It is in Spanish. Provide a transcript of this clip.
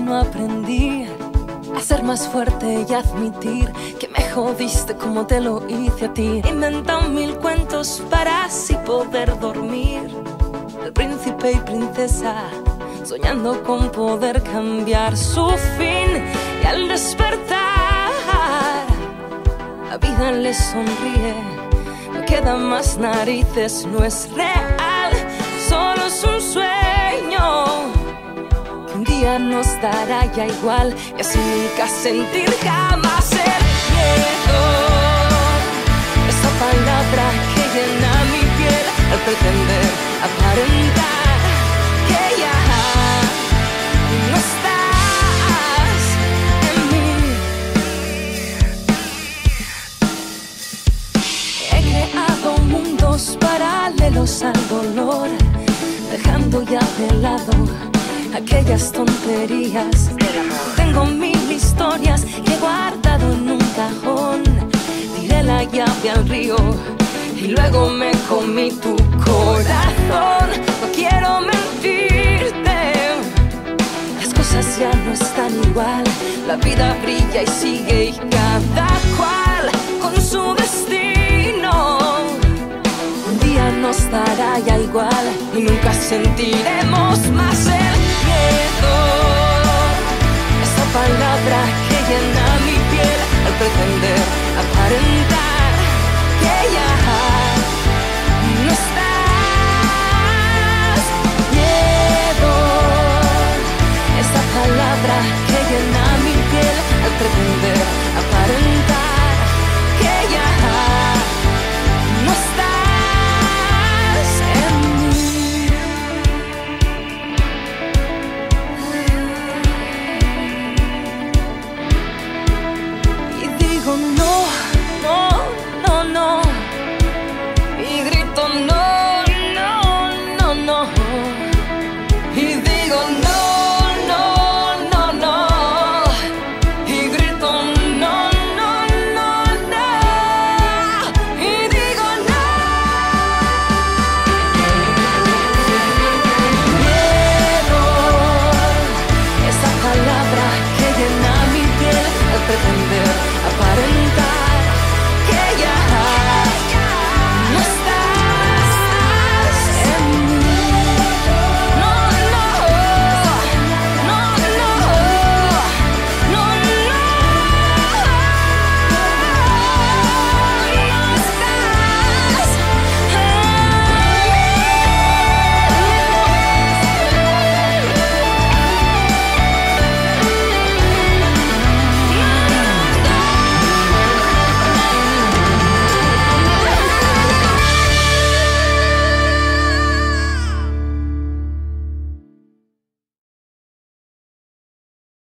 camino aprendí a ser más fuerte y admitir que me jodiste como te lo hice a ti. Inventan mil cuentos para así poder dormir. El príncipe y princesa soñando con poder cambiar su fin. Y al despertar la vida les sonríe. No quedan más narices, no es real, solo es un sueño. Un día nos dará ya igual y así nunca sentir jamás el miedo. Esa palabra que llena mi piel al pretender aparentar que ya no estás en mí. He creado mundos paralelos al dolor, dejando ya de lado aquellas tonterías. Tengo mil historias que he guardado en un cajón. Tiré la llave al río y luego me comí tu corazón. No quiero mentirte, las cosas ya no están igual. La vida brilla y sigue y cada cual con su destino. Un día nos dará ya igual y nunca sentiremos más el miedo. Esa palabra que llena mi piel al pretender aparentar que ya